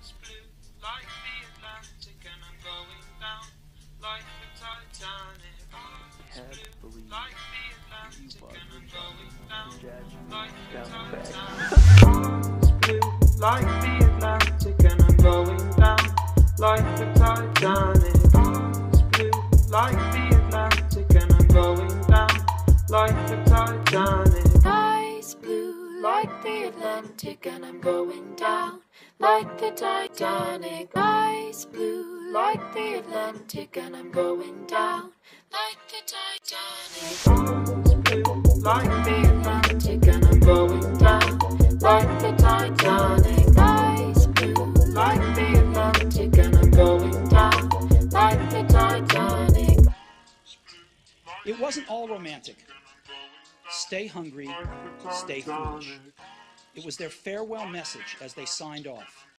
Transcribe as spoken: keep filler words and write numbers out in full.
Eyes blue like the Atlantic, and I'm going down like the Titanic. Eyes blue like the Atlantic, and I'm going down like the Titanic. Eyes blue like the Atlantic, and I'm going down like the Titanic. Eyes blue like the Atlantic, and I'm going down like the Titanic. Eyes blue like the Atlantic, and I'm going down like the Titanic. Eyes blue like the Atlantic, and I'm going down like the Titanic. Eyes blue like the Atlantic, and I'm going down like the Titanic. Eyes blue like the Atlantic, and I'm going down like the Titanic. It wasn't all romantic. Stay hungry, stay foolish. It was their farewell message as they signed off.